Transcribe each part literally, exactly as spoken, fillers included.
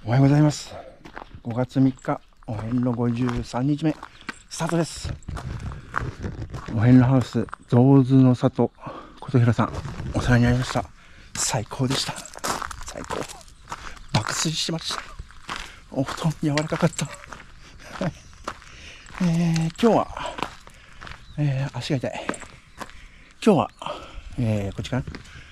おはようございます。ごがつみっか、お遍路ごじゅうさんにちめスタートです。お遍路ハウス象頭の里琴平さん、お世話になりました。最高でした。最高。爆睡しました。お布団柔らかかった。はい、えー、今日は、えー、足が痛い。今日は、えー、こっちかな、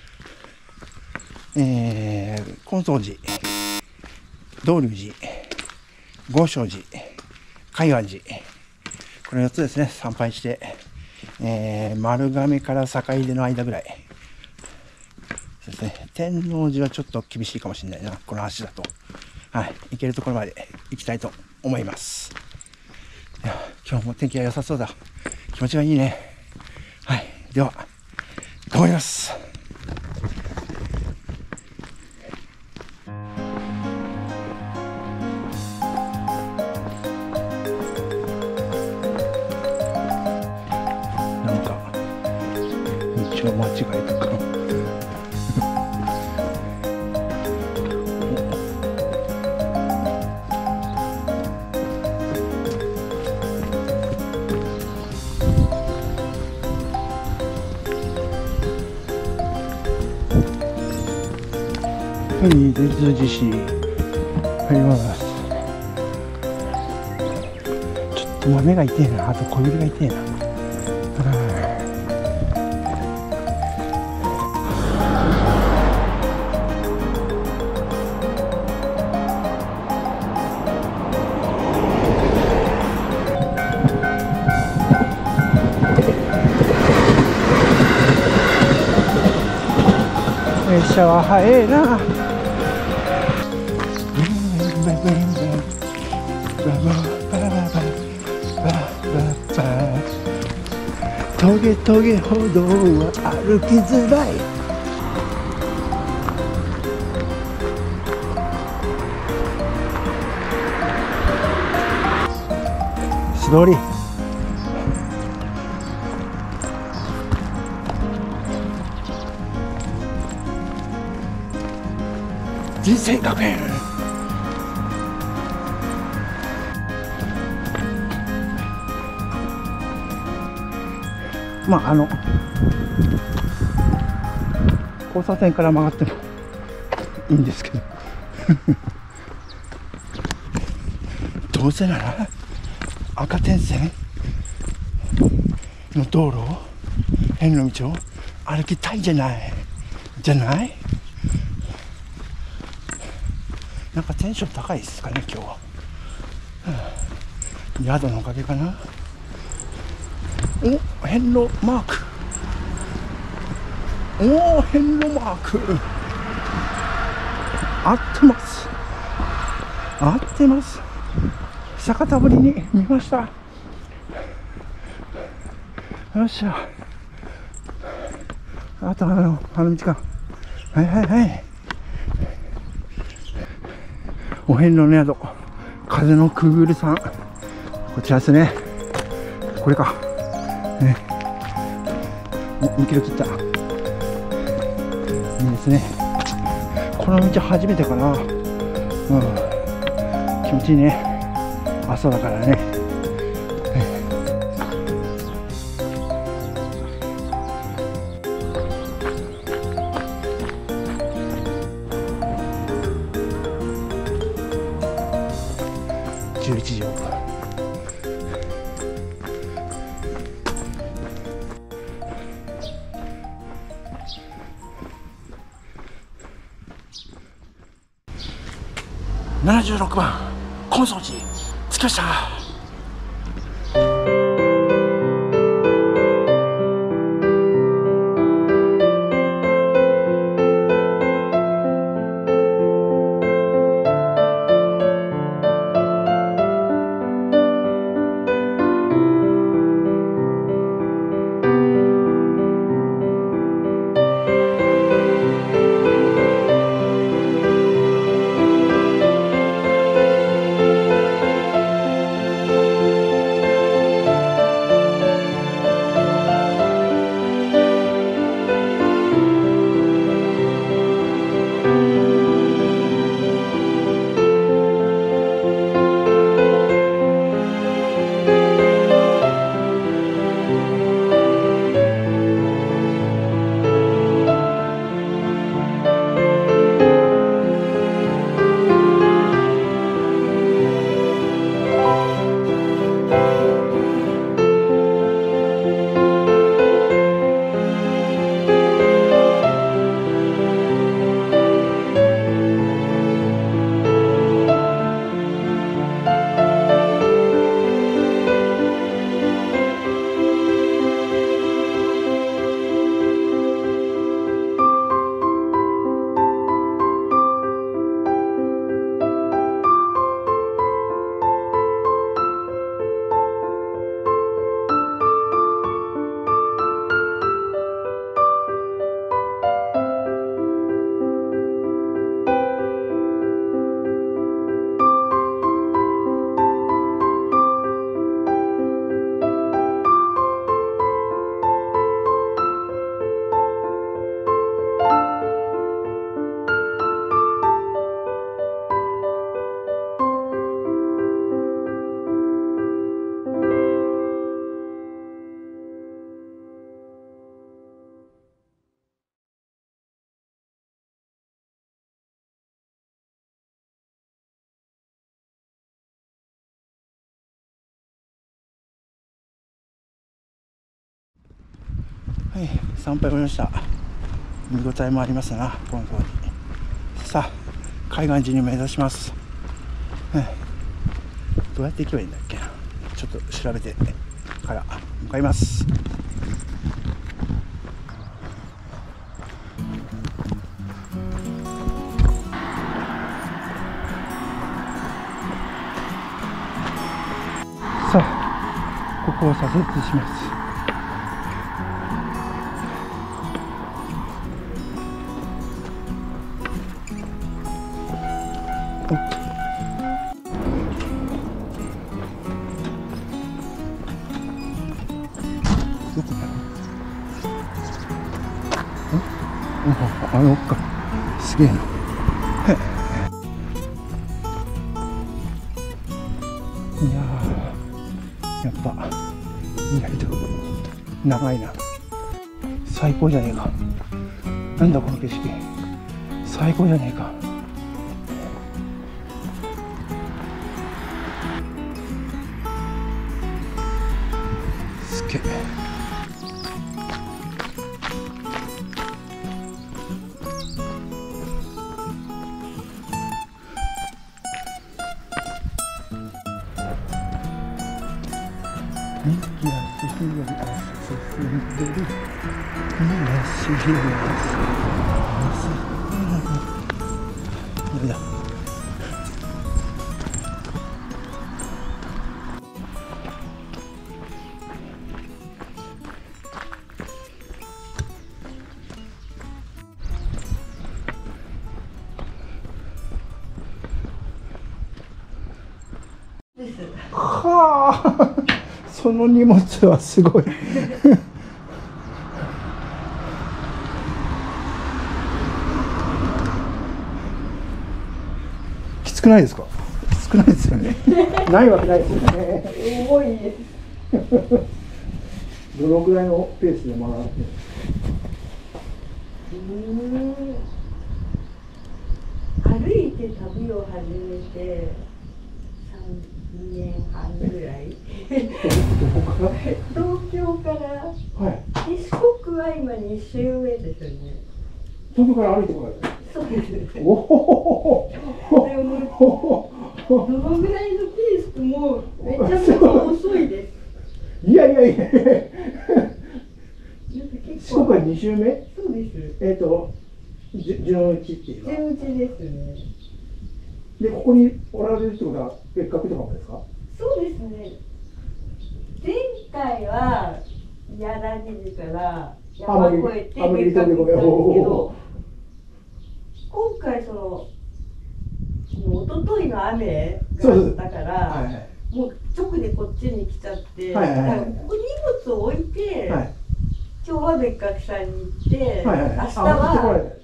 えー、金宗寺、道隆寺、豪昌寺、海岸寺、このよっつですね、参拝して、えー、丸亀から坂出の間ぐらいですね。天王寺はちょっと厳しいかもしれないな、この足だと。はい、行けるところまで行きたいと思います。いや、今日も天気が良さそうだ。気持ちがいいね。はい、では頑張ります。なんか道を間違えたかな。はい、善通寺市入ります。ちょっと豆が痛いな、あと小指が痛いな。列車は速いな。トゲトゲ歩道は歩きづらい。素通り。人生学園。まああの交差点から曲がってもいいんですけどどうせなら赤点線の道路を変な道を歩きたいじゃないじゃない。なんかテンション高いですかね今日は。宿のおかげかな。お、遍路マーク。おお、遍路マーク合ってます。合ってます。久方ぶりに見ました。よっしゃ。あとあのあの道か。はいはいはい。お遍路の宿、風のくぐるさん、こちらですね。これかね。にキロ切った。いいですね。この道初めてかな。うん、気持ちいいね。朝だからね。じゅういちじをななじゅうろくばん金宗寺着きました。 はい、参拝終わりました。見応えもありますな、この通り。さあ、海岸寺に目指します。はい、どうやって行けばいいんだっけな。ちょっと調べてから向かいます。さあ、ここを左折します。どこだろう。あのか、すげえな。いやー、やっぱ意外と長いな。最高じゃねえか。なんだこの景色、最高じゃねえか。すげえ。息が進んでる、進んでる、息が進んでる、ダメだ。はあ、その荷物はすごい。きつくないですか？少ないですよね。ないわけないですよね。 重いです。 どのくらいのペースで回って？ うーん、歩いて旅を始めてさんねんはんぐらい。 どこから？ 東京から、 はい。 で四国は今に週目ですよね。 東京から歩いてこられた。 そうです。 おお。 でもどのぐらいのペースもめちゃめちゃ遅いです。 いやいやいや。 結四国はに週目？ そうです。 えっと順打ちっていうか。 順打ちですね。 でここにおられるってことは別格とかもですか？ そうですね。前回は柳寺から山越えて別格行ったんですけど、今回その一昨日の雨があったから、はいはい、もう直でこっちに来ちゃって、はいはいはい、だからここ荷物を置いて、はい、今日は別格さんに行って、はいはい、明日は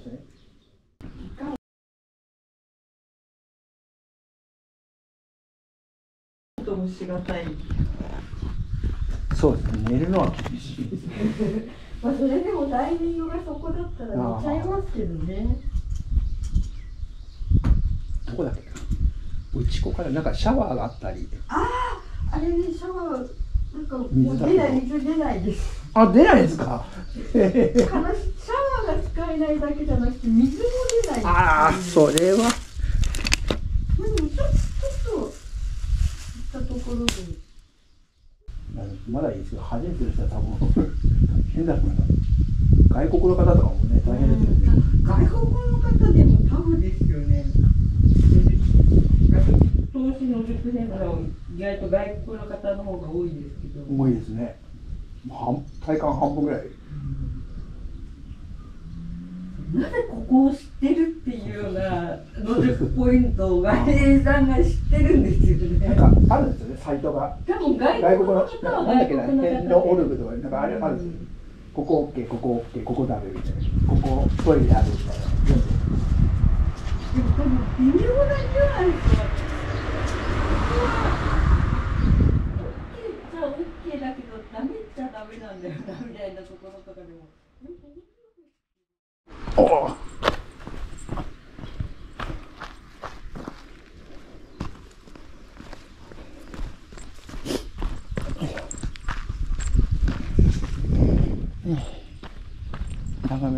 ともしがたい。 そうですね、寝るのは厳しいですね。 まあそれでもタイミングがそこだったら寝ちゃいますけどね。 どこだっけな、内子からなんかシャワーがあったり。 ああ、あれね、シャワーなんかもう出ない、水出ないです。 あ、出ないですか。 シャワーが使えないだけじゃなくて水も出ない。 ああ、それは。 でもちょっと行ったところで。 まだいいですけど、初めての人は多分変だと思います。外国の方とかもね、大変ですよね。 外国の方でもタフですよね。投資の熟年から意外と外国の方の方が多いですけど。 多いですね。体感半分ぐらい。 なぜここを知ってるっていうような能力ポイントを外人さんが知ってるんですよね。 なんかあるんですよね、サイトが。 多分外国の方はなんだっけな、天のオルグとかなんかあれあるんですよ。ここ OK、ここ OK、ここダメみたいな。ここトイレあるみたいな。でも多分微妙なニュアンスは。OK っちゃ OK だけどダメっちゃダメなんだよなみたいなところとかでも。 おお。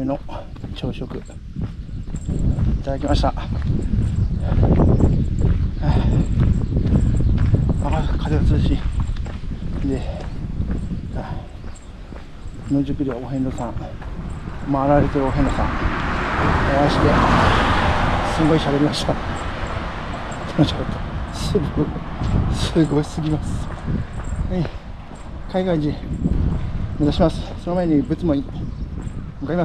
めの朝食いただきました。ああ、風が涼しいで、野宿でお遍路さん回られてるお遍路さんお会いしてすごい喋りました。楽しかった。すごいすごいすぎます。はい、海岸寺目指します。その前に仏門に向かいます。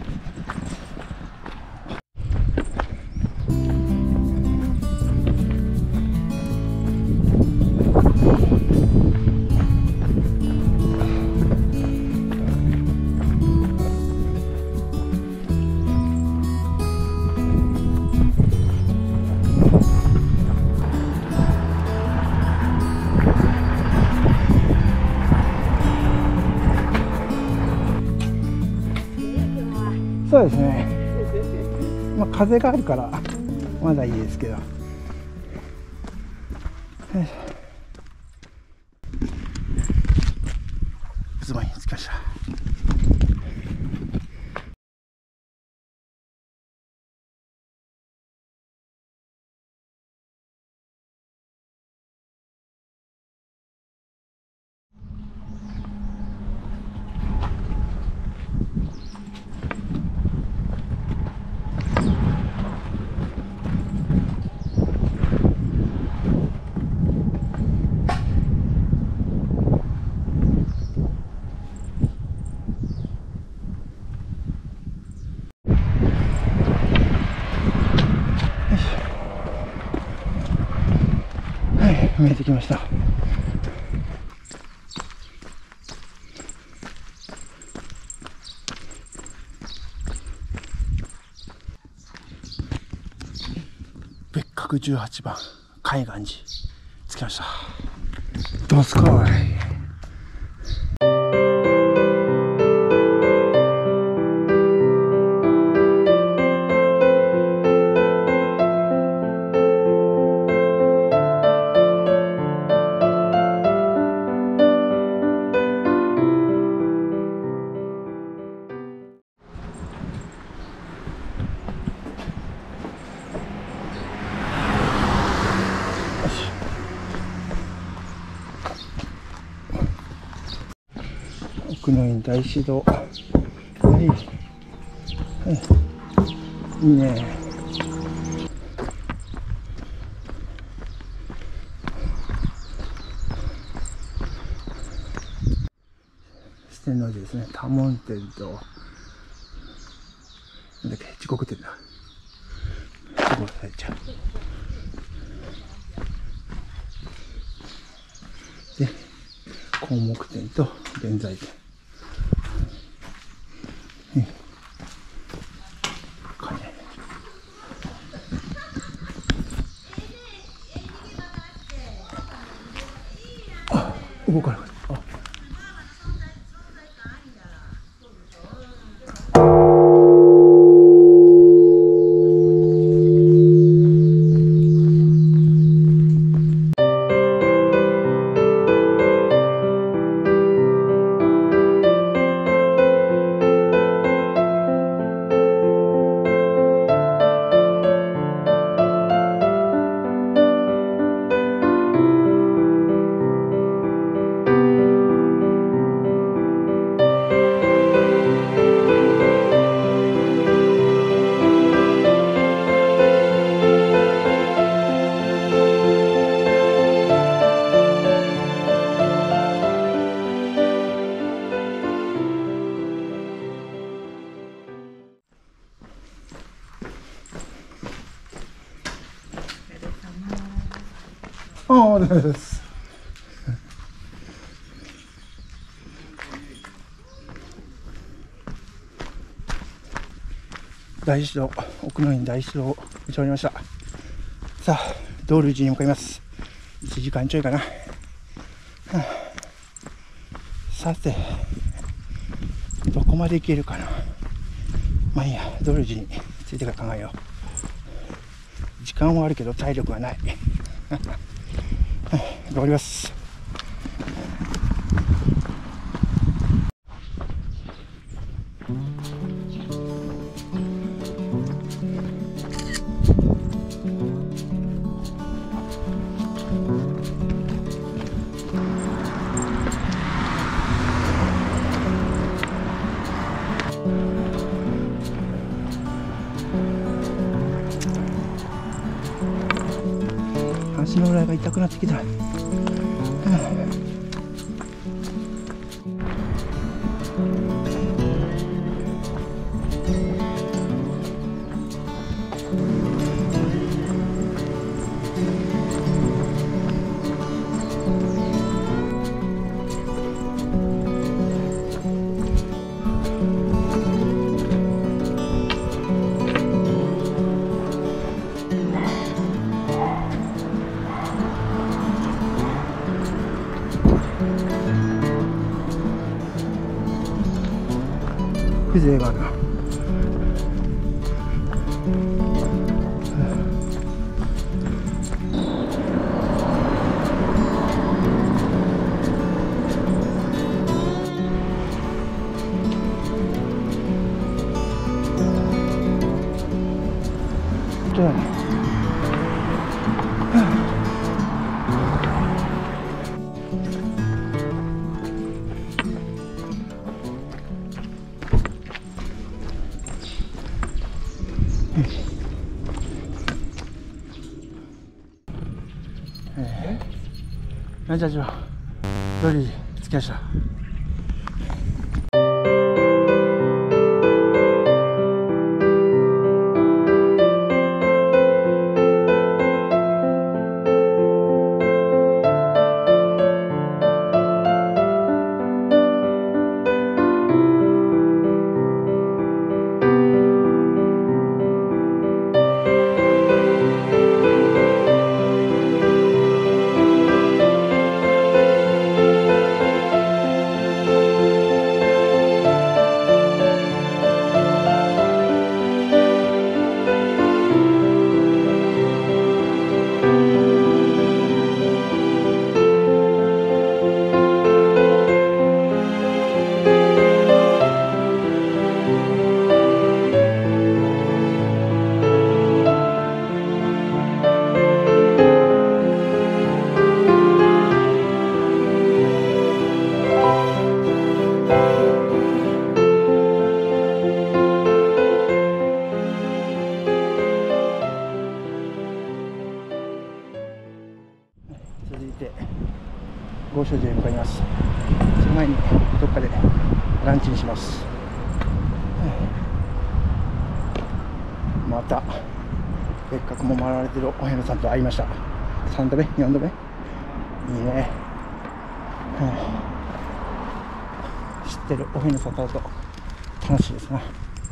そうですね、まあ、風があるからまだいいですけど、ズボンに着きました。見えてきました。別格じゅうはちばん海岸寺着きました。どうすかい。奥の院大師堂、はい、はい、いいね。四天王寺ですね。多聞天となんだっけ、時刻天だ。時刻されちゃう。で、項目天と現在天。動かなかった。ああ、です。大師堂、奥の院大師堂を見ておりました。さあ、道隆寺に向かいます。いちじかんちょいかな。はあ、さて、どこまで行けるかな。まあいいや、道隆寺についてから考えよう。時間はあるけど体力はない。頑張ります。 足の裏が痛くなってきた。うん、風情があるな。本当だね。えー、じゃあじゃあ料理着きました。続いて豪商寺へ向かいます。その前にどっかでランチにします。また別格も回られてるお遍路さんと会いました。さんどめよんどめいいね。知ってるお遍路さんと会うと楽しいですな。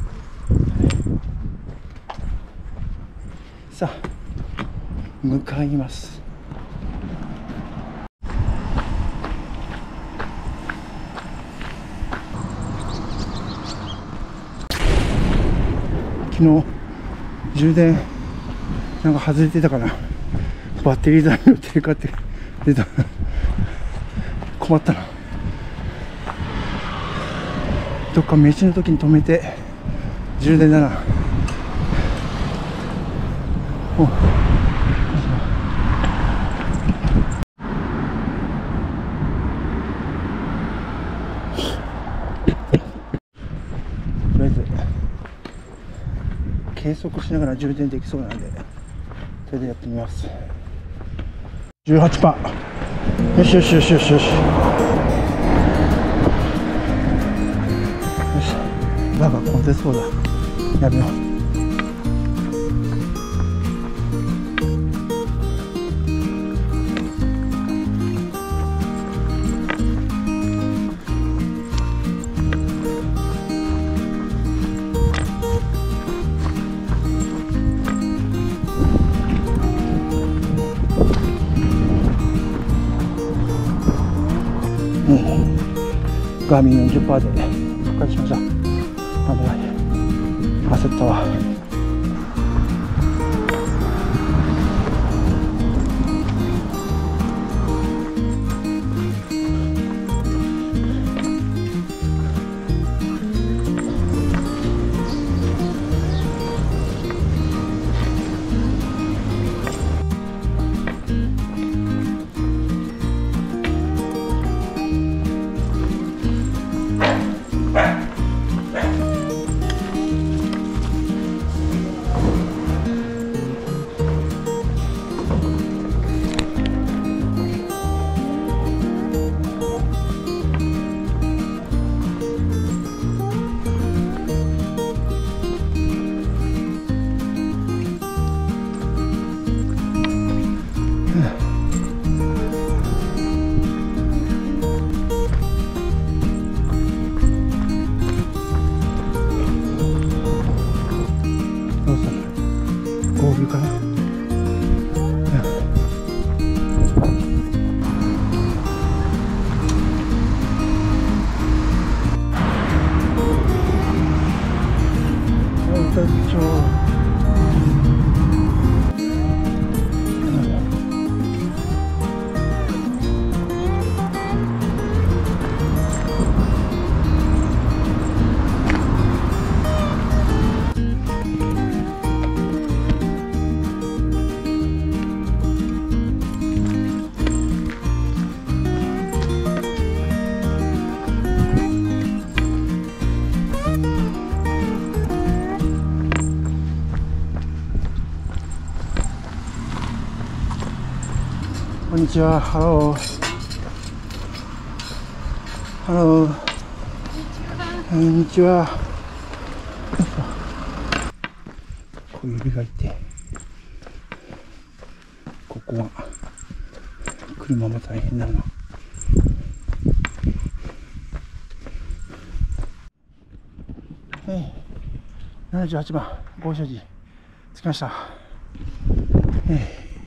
さあ向かいます。昨日充電なんか外れてたからバッテリー残量低下って出た。困ったな。どっか飯の時に止めて充電だな。おとりあえず計測しながら充電できそうなんでそれでやってみます。 じゅうはちパーセント。 よしよしよしよしよしよし。バカ混んでそうだ。やめよう。うん、ガーミン よんじゅっパーセント で復活しました。危ない、焦ったわ。 るかな。こんにちは。ハロー。ハロー。こんにちは。小指がいて、ここは車も大変だな。えい、ななじゅうはちばん豪商寺着きました。えい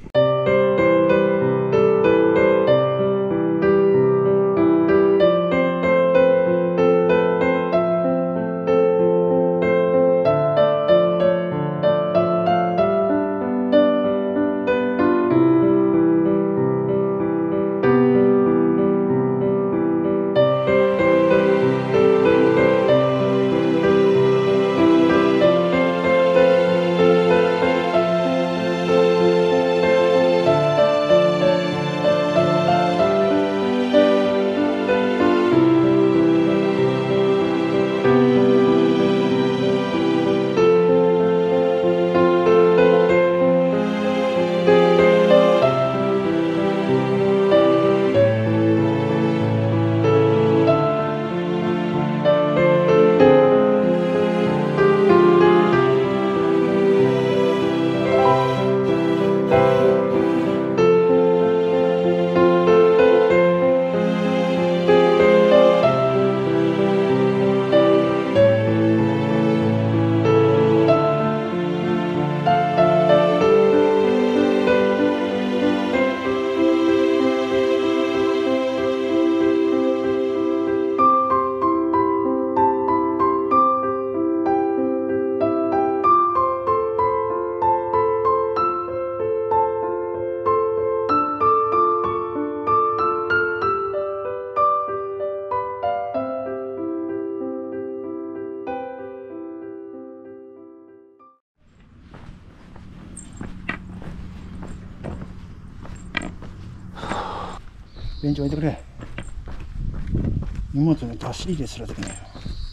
ベンチ置いてくれ。荷物の出し入れすらできないよ。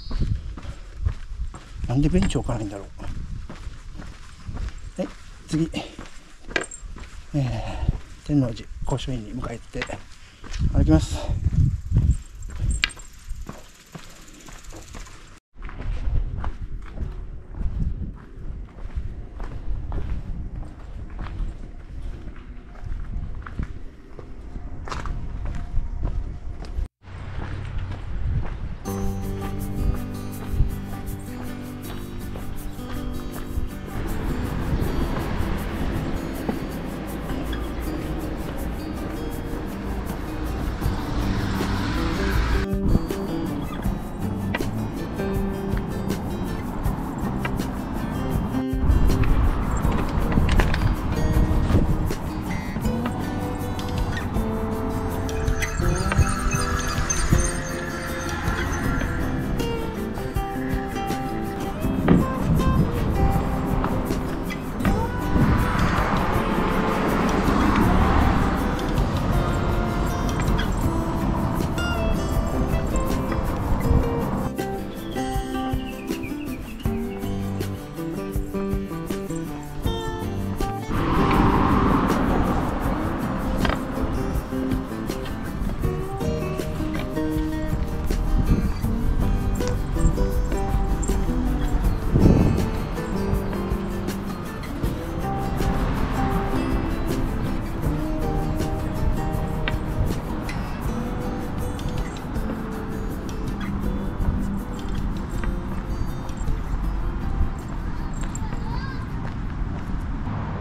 なんでベンチ置かないんだろう。はい、次、えー、天王寺御所院に向かって歩きます。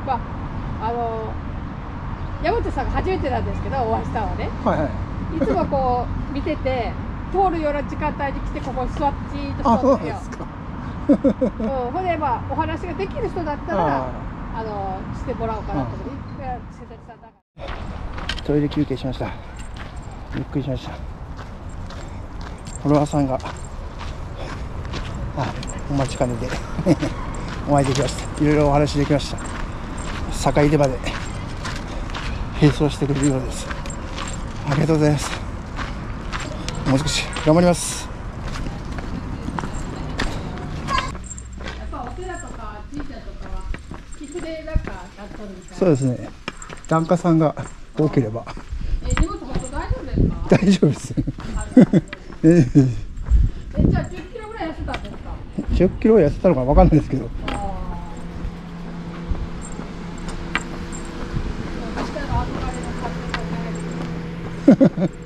まああの山本さんが初めてなんですけど、お会いしたのはね。 はいはい。 いつもこう見てて、通るような時間帯に来てここに座ってじーっとあ、そう座ってよ。 なんですか。 うん、ほんでまあお話ができる人だったらああのしてもらおうかなと思って、瀬崎さんだから。 トイレ休憩しました。ゆっくりしました。フォロワーさんがあお待ちかねでお会いできました。いろいろお話できました。坂出場で並走してくれるようです。ありがとうございます。もう少し頑張ります。 やっぱお寺とか神社とかは寄付でなんかやっとるみたいな。 そうですね。檀家さんが多ければえ、荷物本当大丈夫ですか？ 大丈夫です。ええ、じゃあじゅっキロぐらい痩せたんですか？ じゅっキロ痩せたのかわかんないですけど。 ああ。明日の後からの買ってない。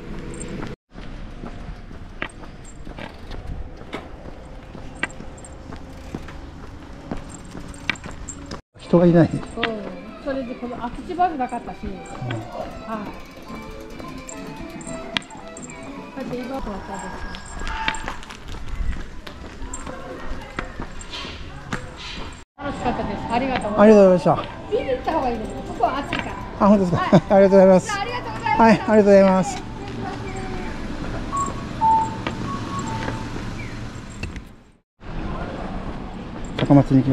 人がいない。 うん、それでこの空き地まずなかったし、はい。だって今とはったんですか。楽しかったです。ありがとうございます。 ありがとうございました。 見に行った方がいいです。ここは暑いから。 あ、本当ですか。 はいありがとうございます。 ありがとうございます。 はい、ありがとうございます。高松に行きます。